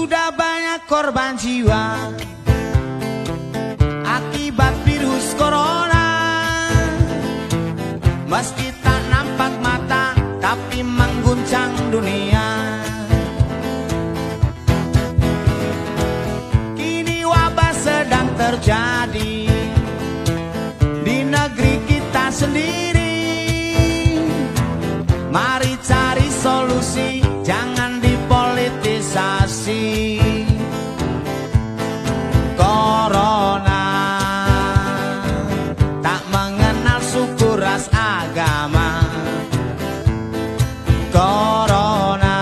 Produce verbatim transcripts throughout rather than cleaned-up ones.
Sudah banyak korban jiwa akibat virus corona. Meski tak nampak mata, tapi mengguncang dunia. Kini wabah sedang terjadi di negeri kita sendiri. Mari cari solusi, jangan dipolitisasi. Corona tak mengenal suku, ras, agama. Corona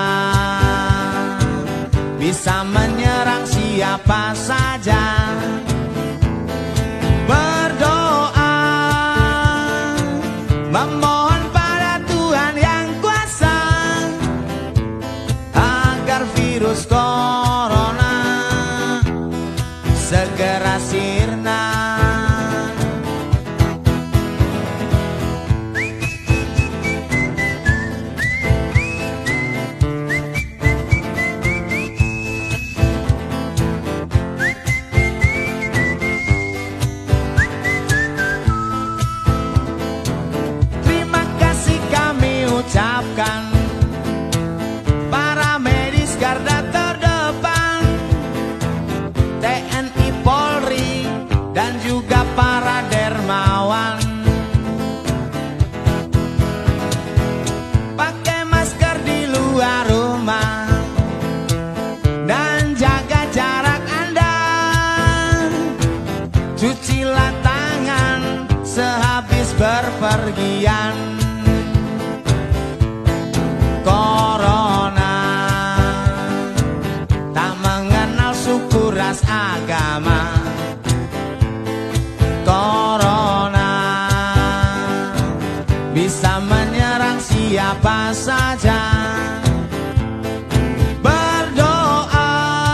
bisa menyerang siapa saja. Berdoa, memohon pada Tuhan yang kuasa agar virus corona segera sirna. Terima kasih kami ucapkan para medis garda terdepan, T N I Polri dan juga para dermawan. Pakai masker di luar rumah dan jaga jarak Anda. Cucilah tangan sehabis berpergian. Corona tak mengenal suku, ras, agama. Corona bisa menyerang siapa saja. Berdoa,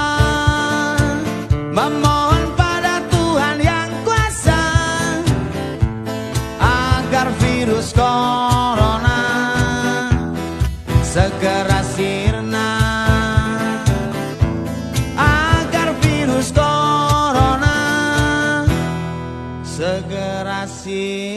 memohon pada Tuhan yang kuasa agar virus corona segera sirna. Agar virus corona segera sirna.